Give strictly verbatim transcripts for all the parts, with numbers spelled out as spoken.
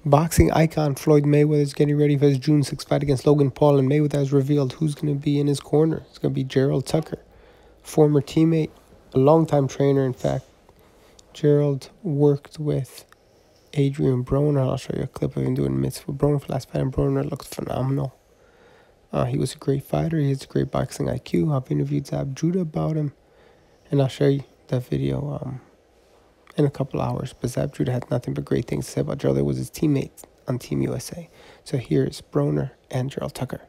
Boxing icon Floyd Mayweather is getting ready for his June sixth fight against Logan Paul, and Mayweather has revealed who's going to be in his corner. It's going to be Gerald Tucker, former teammate, a longtime trainer, in fact. Gerald worked with Adrian Broner. I'll show you a clip of him doing mitts for Broner for last fight, and Broner looked phenomenal. Uh, he was a great fighter. He has a great boxing I Q. I've interviewed Zab Judah about him, and I'll show you that video um, in a couple hours. But Zab Judah had nothing but great things to say about Gerald. It was his teammate on Team U S A. So here's Broner and Gerald Tucker.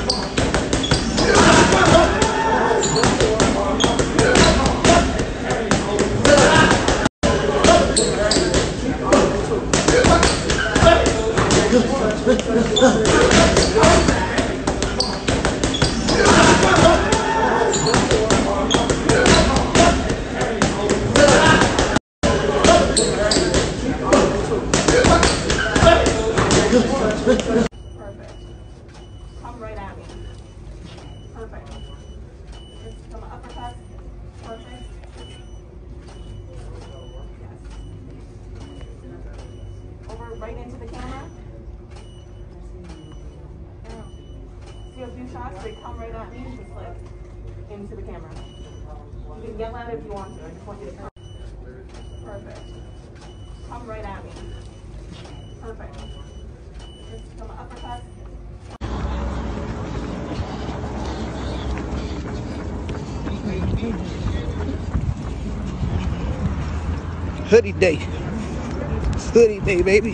Perfect. Come right at me. Perfect. Just come uppercut. Perfect. Yes. Over right into the camera. See a few shots, they come right at me and just like into the camera. You can yell at it if you want to. I just want you to come. Perfect. Come right at me. Perfect. Just come uppercut. Hoodie day. It's hoodie day, baby.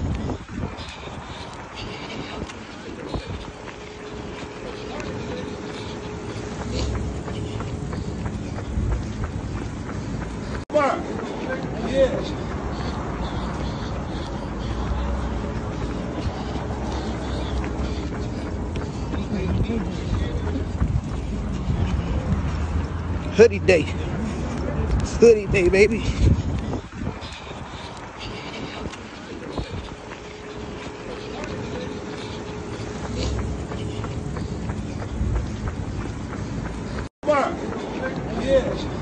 Yes. Hoodie day. It's hoodie day, baby. Yes.